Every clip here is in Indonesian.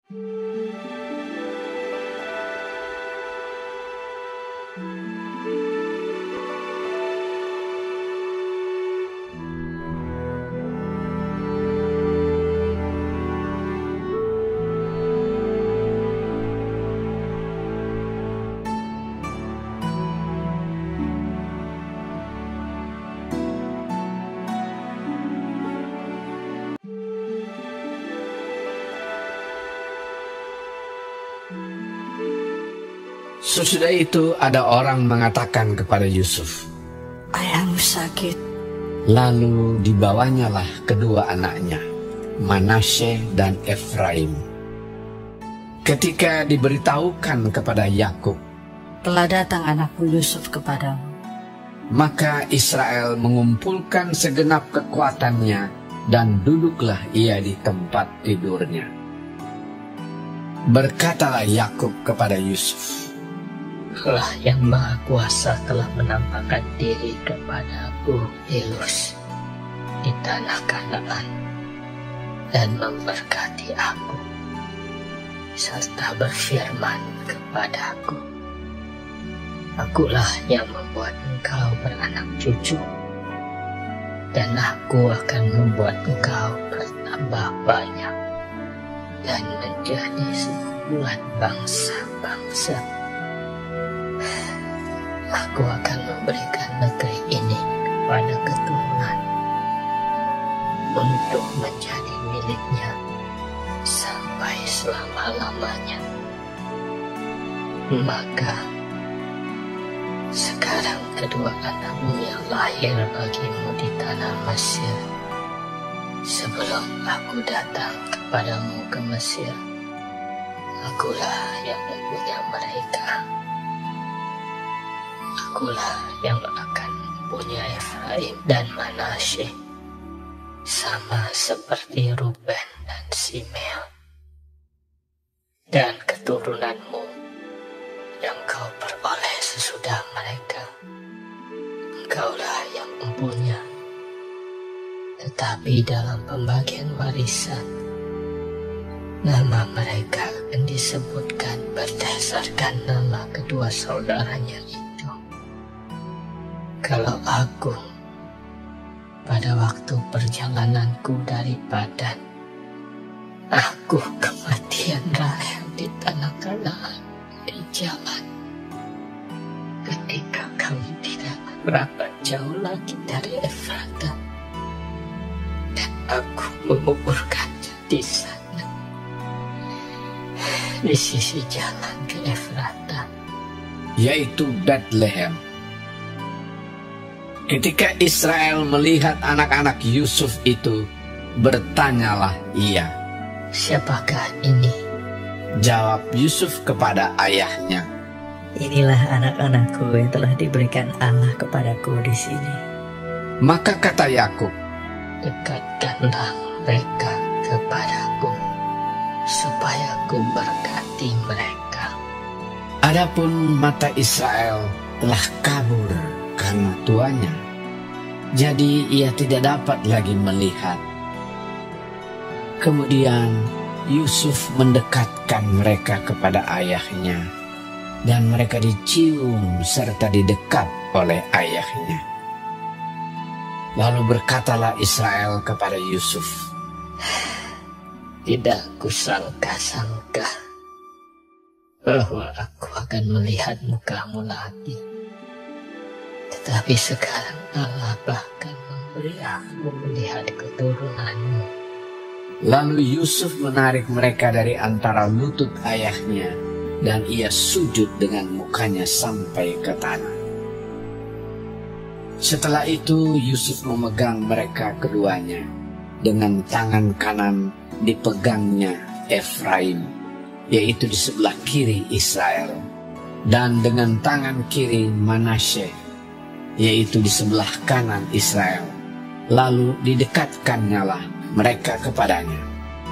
Sesudah itu ada orang mengatakan kepada Yusuf, "Ayahmu sakit." Lalu dibawanyalah kedua anaknya, Manasye dan Efraim. Ketika diberitahukan kepada Yakub, "Telah datang anakku Yusuf kepadamu," maka Israel mengumpulkan segenap kekuatannya dan duduklah ia di tempat tidurnya. Berkatalah Yakub kepada Yusuf, Allah yang Maha Kuasa telah menampakkan diri kepadaku di Luz di tanah Kanaan dan memberkati aku, serta berfirman kepadaku, Akulah yang membuat engkau beranak cucu, dan aku akan membuat engkau bertambah banyak dan menjadi sekumpulan bangsa-bangsa. Aku akan memberikan negeri ini kepada keturunan untuk menjadi miliknya sampai selama-lamanya. Maka sekarang kedua anakmu yang lahir bagimu di tanah Mesir, sebelum aku datang kepadamu ke Mesir, akulah yang mempunyai mereka. Akulah yang akan mempunyai Efraim dan Manasye, sama seperti Ruben dan Simeon. Dan keturunanmu yang kau peroleh sesudah mereka, engkaulah yang mempunyai. Tetapi dalam pembagian warisan, nama mereka akan disebutkan berdasarkan nama kedua saudaranya itu. Kalau aku pada waktu perjalananku dari Padan, aku kematian Rahel di tanah Kanaan di jalan, ketika kami tidak berapa jauh lagi dari Efrata, dan aku menguburkannya di sana, di sisi jalan ke Efrata, yaitu Bethlehem. Ketika Israel melihat anak-anak Yusuf itu, bertanyalah ia, "Siapakah ini?" Jawab Yusuf kepada ayahnya, "Inilah anak-anakku yang telah diberikan Allah kepadaku di sini." Maka kata Yakub, "Dekatkanlah mereka kepadaku, supaya aku berkati mereka." adapun mata Israel telah kabur karena tuanya, jadi ia tidak dapat lagi melihat. Kemudian Yusuf mendekatkan mereka kepada ayahnya, dan mereka dicium serta didekat oleh ayahnya. Lalu berkatalah Israel kepada Yusuf, "Tidak kusangka-sangka bahwa aku akan melihat mukamu lagi. Tetapi sekarang Allah bahkan memberi aku melihat keturunanmu." Lalu Yusuf menarik mereka dari antara lutut ayahnya, dan ia sujud dengan mukanya sampai ke tanah. Setelah itu Yusuf memegang mereka keduanya, dengan tangan kanan dipegangnya Efraim, yaitu di sebelah kiri Israel, dan dengan tangan kiri Manasye, yaitu di sebelah kanan Israel. Lalu didekatkannyalah mereka kepadanya.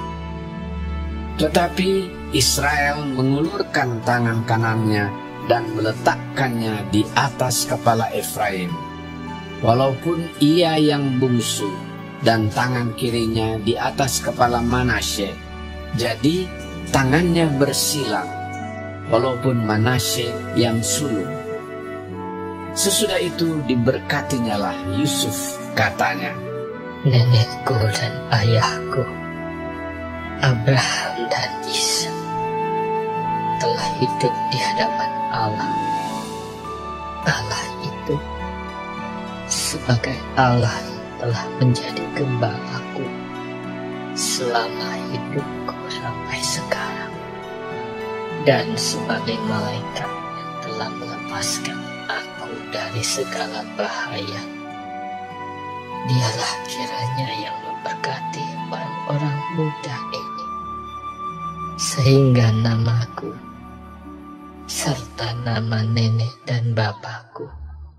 Tetapi Israel mengulurkan tangan kanannya dan meletakkannya di atas kepala Efraim, walaupun ia yang bungsu, dan tangan kirinya di atas kepala Manasye. Jadi tangannya bersilang, walaupun Manasye yang sulung. Sesudah itu diberkatinyalah Yusuf, katanya, nenekku dan ayahku, Abraham dan Ishak, telah hidup di hadapan Allah. Allah itu sebagai Allah yang telah menjadi gembalaku selama hidupku sampai sekarang, dan sebagai malaikat yang telah melepaskan aku dari segala bahaya. Dialah kiranya yang memberkati orang-orang muda ini, sehingga namaku serta nama nenek dan bapakku,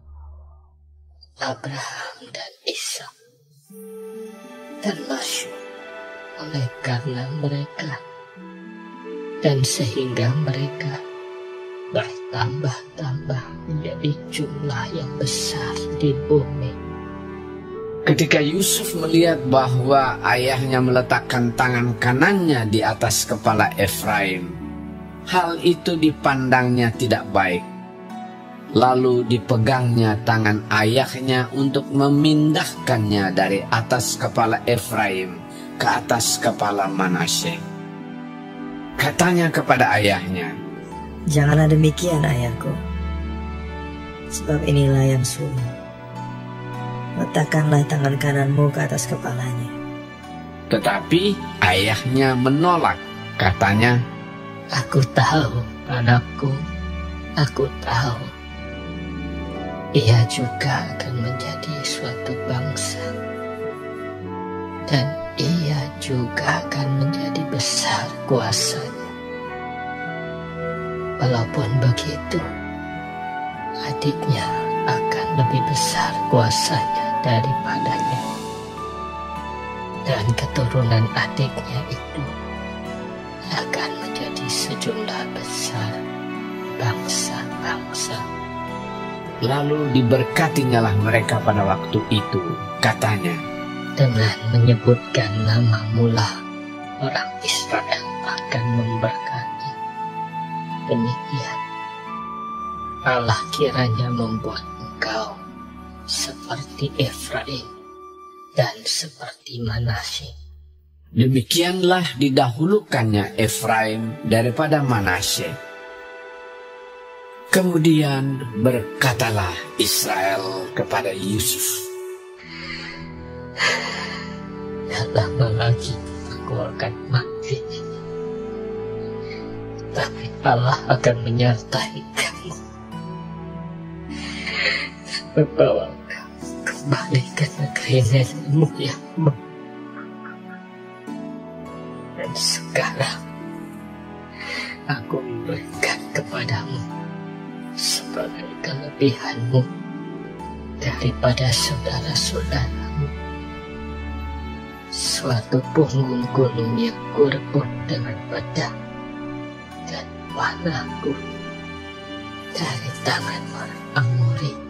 Abraham dan Ishak, termasyhur oleh karena mereka, dan sehingga mereka bertambah-tambah menjadi jumlah yang besar di bumi. Ketika Yusuf melihat bahwa ayahnya meletakkan tangan kanannya di atas kepala Efraim, hal itu dipandangnya tidak baik. Lalu dipegangnya tangan ayahnya untuk memindahkannya dari atas kepala Efraim ke atas kepala Manasye. Katanya kepada ayahnya, Janganlah demikian, ayahku, sebab inilah yang sulung. Letakkanlah tangan kananmu ke atas kepalanya. tetapi ayahnya menolak. Katanya, Aku tahu, anakku, aku tahu. Ia juga akan menjadi suatu bangsa, dan ia juga akan menjadi besar kuasanya. Walaupun begitu, adiknya akan lebih besar kuasanya daripadanya, dan keturunan adiknya itu akan menjadi sejumlah besar bangsa-bangsa. lalu diberkatinyalah mereka pada waktu itu. Katanya, Dengan menyebutkan namamu lah orang Israel akan memberkati. Demikian Allah kiranya membuat engkau seperti Efraim dan seperti Manasye. demikianlah didahulukannya Efraim daripada Manasye. Kemudian berkatalah Israel kepada Yusuf, Tak lama lagi aku akan mati, tapi Allah akan menyertai kamu, membawa kamu kembali ke negeri nenekmu yang dan sekarang aku memberikan kepadamu sebagai kelebihanmu daripada saudara-saudaramu suatu punggung gunung yang kurebut dengan pedang dan panahku dari tangan orang Amori